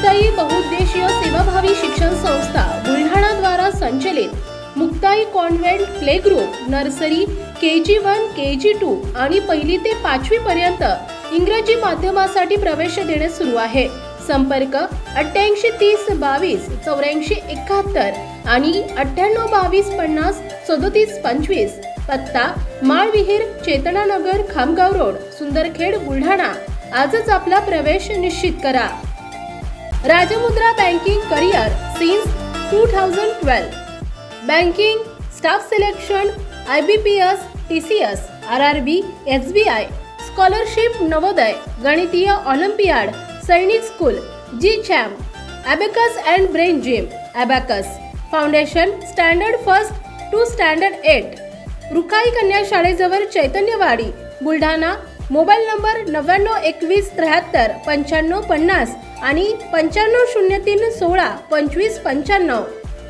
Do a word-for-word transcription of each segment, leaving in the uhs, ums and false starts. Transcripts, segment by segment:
मुक्ताई बहुउद्देशीय सेवाभावी शिक्षण संस्था बुलढाणा द्वारा संचलित Muktai convent play group nursery K G one K G two आणि पहिली ते पाचवी पर्यंत इंग्रजी माध्यमासाठी प्रवेश देणे सुरू आहे। संपर्क अठ्ठ्याऐंशी तीस बावीस चौऱ्याऐंशी एकाहत्तर आणि अठ्ठ्याण्णव बावीस पन्नास सदोतीस पंचवीस। पत्ता माळविहीर चेतनानगर खामगाव रोड सुंदरखेड बुलढाणा। आजच आपला प्रवेश निश्चित करा। Rajmudra banking career since two thousand twelve. Banking staff selection I B P S T C S R R B S B I scholarship Navodaya गणितीय olympiad Sainik school G champ abacus and brain gym abacus foundation standard first two standard eight Rukhai कन्या शाळेजवळ Chaitanyawadi Buldhana. Mobile number नव्याण्णव एकवीस त्र्याहत्तर पंच्याण्णव पन्नास आणि पंच्याण्णव शून्य तीन सोळा पंचवीस पंच्याण्णव।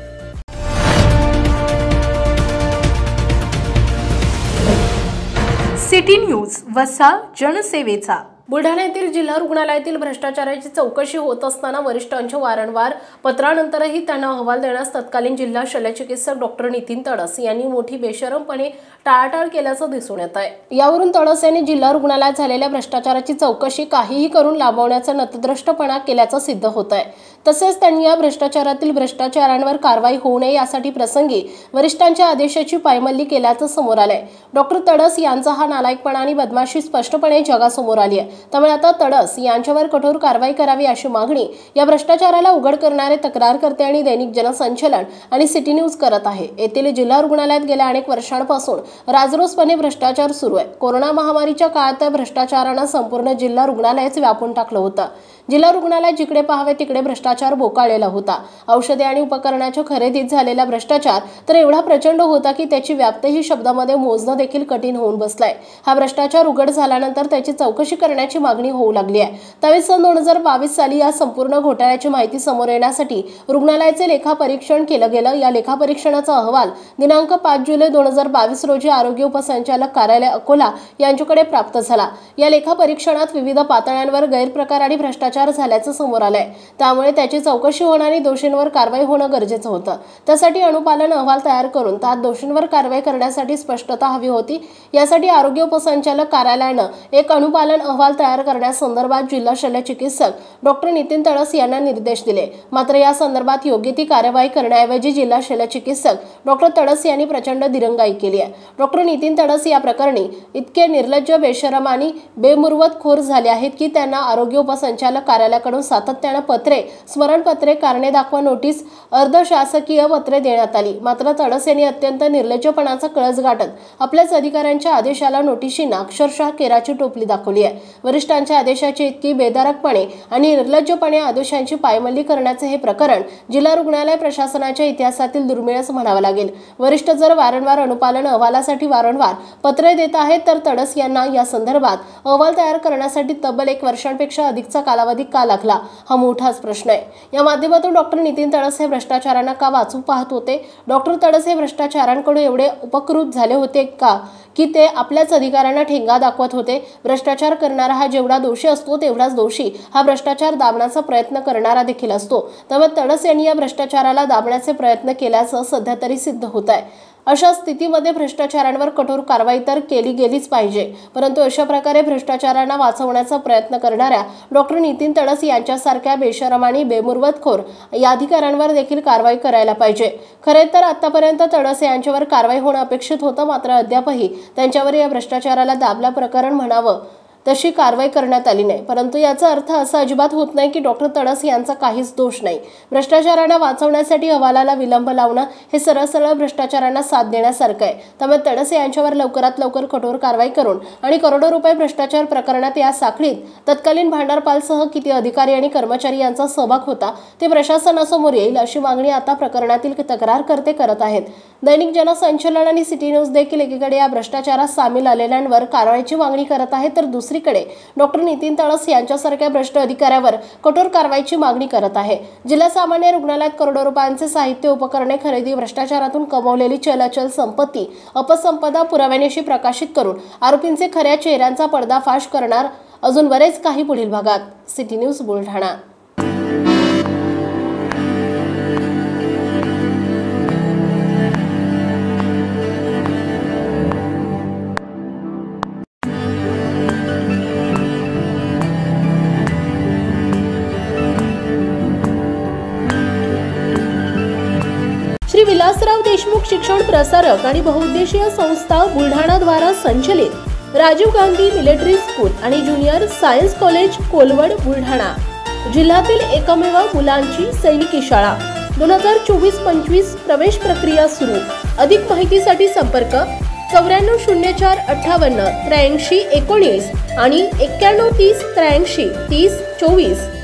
सिटी न्यूज वसा जनसेवेचा। बुलढाणा येथील जिल्हा रुग्णालयातील भ्रष्टाचाराची चौकशी होत असताना वरिष्ठांच्या वारंवार पत्रानंतरही त्यांना अहवाल देण्यास तत्कालीन जिल्हा शल्यचिकित्सक डॉक्टर नितीन तडस यांनी मोठी बेशरमपणे टाळाटाळ केल्याचं दिसून येत आहे। यावरून तडस यांनी जिल्हा रुग्णालयात झालेल्या भ्रष्टाचाराची चौकशी काहीही करून लांबवण्याचा नतद्रष्टपणा केल्याचं सिद्ध होत आहे। तसेच त्यांनी या भ्रष्टाचारातील भ्रष्टाचारांवर कारवाई होऊ नये यासाठी प्रसंगी वरिष्ठांच्या आदेशाची पायमल्ली केल्याचं समोर आलंय। डॉक्टर तडस यांचा हा नालायकपणा आणि बदमाशी स्पष्टपणे जगासमोर आली आहे। त्यामुळे आता तडस यांच्यावर कठोर कारवाई करावी अशी मागणी या भ्रष्टाचाराला उघड करणारे तक्रारकर्ते आणि दैनिक जनसंचलन आणि सिटी न्यूज करत आहे। येथील जिल्हा रुग्णालयात गेल्या अनेक वर्षांपासून राजरोसपणे भ्रष्टाचार सुरू आहे। कोरोना महामारीच्या काळात भ्रष्टाचाराने संपूर्ण जिल्हा रुग्णालयाच व्यापून टाकलं होतं। जिल्हा रुग्णालयात जिकडे पाहावे तिकडे भ्रष्टाचार बोकाळलेला होता। औषधे आणि उपकरणाच्या खरेदीत झालेला भ्रष्टाचार तर एवढा प्रचंड होता की त्याची व्याप्तीही शब्दामध्ये मोजणं देखील कठीण होऊन बसलाय। हा भ्रष्टाचार उघड झाल्यानंतर त्याची चौकशी करण्याची मागणी होऊ लागली आहे। त्यावेळी सन दोन हजार बावीस साली या संपूर्ण घोटाळ्याची माहिती समोर येण्यासाठी रुग्णालयाचे लेखापरीक्षण केलं गेलं। या लेखापरीक्षणाचा अहवाल दिनांक पाच जुलै दोन हजार बावीस रोजी आरोग्य उपसंचालक कार्यालय अकोला यांच्याकडे प्राप्त झाला। या लेखापरीक्षणात विविध पातळ्यांवर गैरप्रकार आणि भ्रष्टाचार झाल्याचं समोर आलंय। त्यामुळे त्याची चौकशी होणारी दोषींवर कारवाई होणं गरजेचं होतं। त्यासाठी अनुपालन अहवाल तयार करून त्यात दोषींवर कारवाई करण्यासाठी स्पष्टता हवी होती। यासाठी आरोग्य उपसंचालक कार्यालयानं एक अनुपालन अहवाल तयार करण्यासंदर्भात जिल्हा शल्यचिकित्सक डॉक्टर नितीन तडस यांना निर्देश दिले। मात्र या संदर्भात योग्य ती कार्यवाही करण्याऐवजी जिल्हा शल्यचिकित्सक डॉक्टर तडस यांनी प्रचंड दिरंगाई केली आहे। डॉक्टर नितीन तडस या प्रकरणी इतके निर्लज्ज बेशरम आणि बेमुरवतखोर झाले आहेत की त्यांना आरोग्य उपसंचालक कार्यालयाकडून सातत्याने पत्रे स्मरणपत्रे कारणे दाखवा नोटीस अर्धशासकीय पत्रे देण्यात आली। मात्र तडस यांनी अत्यंत निर्लज्जपणाचा कळस गाठत आपल्याच अधिकाऱ्यांच्या आदेशाला नोटिशींना अक्षरशः केराची टोपली दाखवली आहे। वरिष्ठांच्या आदेशाची इतकी बेदारकपणे आणि निर्लज्जपणे आदेशांची पायमल्ली करण्याचे हे प्रकरण जिल्हा रुग्णालय प्रशासनाच्या इतिहासातील दुर्मिळच म्हणावं लागेल। वरिष्ठ जर वारंवार अनुपालन अहवालासाठी वारंवार पत्रे देत आहेत तर तडस यांना या संदर्भात अहवाल तयार करण्यासाठी तब्बल एक वर्षांपेक्षा अधिकचा कालावधी का लागला हा मोठाच प्रश्न आहे। या माध्यमातून डॉक्टर नितीन तडस हे भ्रष्टाचारांना का वाचू पाहत होते? डॉक्टर तडस हे भ्रष्टाचारांकडून एवढे उपकृत झाले होते का की ते आपल्याच अधिकाऱ्यांना ठेंगा दाखवत होते? भ्रष्टाचार करणारा हा जेवढा दोषी असतो तेवढाच दोषी हा भ्रष्टाचार दाबण्याचा प्रयत्न करणारा देखील असतो। त्यामुळे तडस यांनी या भ्रष्टाचाराला दाबण्याचे प्रयत्न केल्याचं सध्या तरी सिद्ध होत आहे। अशा स्थितीमध्ये भ्रष्टाचारांवर कठोर कारवाई तर केली गेलीच पाहिजे, परंतु अशा प्रकारे भ्रष्टाचारांना वाचवण्याचा प्रयत्न करणाऱ्या डॉक्टर नितीन तडस यांच्यासारख्या बेशरम आणि बेमुरवतखोर या अधिकाऱ्यांवर देखील कारवाई करायला पाहिजे। खरे तर आतापर्यंत तडस यांच्यावर कारवाई होणं अपेक्षित होतं, मात्र अद्यापही त्यांच्यावर या भ्रष्टाचाराला दाबला प्रकरण म्हणावं तशी कारवाई करण्यात आली नाही। परंतु याचा अर्थ असा अजिबात होत नाही की डॉक्टर तडस यांचा काहीच दोष नाही। भ्रष्टाचारांना वाचवण्यासाठी अहवालाला विलंब लावणं हे सरळ सरळ भ्रष्टाचारांना साथ देण्यासारखं आहे। त्यामुळे तडस यांच्यावर लवकरात लवकर कठोर कारवाई करून आणि करोडो रुपये भ्रष्टाचार प्रकरणात या साखळीत तत्कालीन भांडारपालसह किती अधिकारी आणि कर्मचारी यांचा सहभाग होता ते प्रशासनासमोर येईल अशी मागणी आता प्रकरणातील तक्रारकर्ते करत आहेत। दैनिक जनसंचलन आणि सिटी न्यूज देखील एकीकडे या भ्रष्टाचारात सामील आलेल्यांवर कारवाईची मागणी करत आहे तर दुसरीकडे डॉक्टर नितीन तडस यांच्यासारख्या भ्रष्ट अधिकाऱ्यावर कठोर कारवाईची मागणी करत आहे। जिल्हा सामान्य रुग्णालयात करोडो रुपयांचे साहित्य उपकरणे खरेदी भ्रष्टाचारातून कमवलेली चलअचल संपत्ती अपसंपदा पुराव्यानिशी प्रकाशित करून आरोपींचे खऱ्या चेहऱ्यांचा पर्दाफाश करणार अजून बरेच काही पुढील भागात। City news Buldhana. विलासराव देशमुख शिक्षण प्रसारक आणि बहुउद्देशीय संस्था बुलढाणा द्वारा संचलित राजीव गांधी मिलिटरी स्कूल आणि junior science college Kolwad Buldhana जिल्ह्यातील एकमेव मुलांची सैनिकी शाळा दोन हजार चोवीस पंचवीस प्रवेश प्रक्रिया सुरू। अधिक माहितीसाठी संपर्क चौऱ्याण्णव शून्य चार अठ्ठावन्न त्र्याऐंशी एकोणीस आणि एक्क्याण्णव तीस त्र्याऐंशी तीस चोवीस।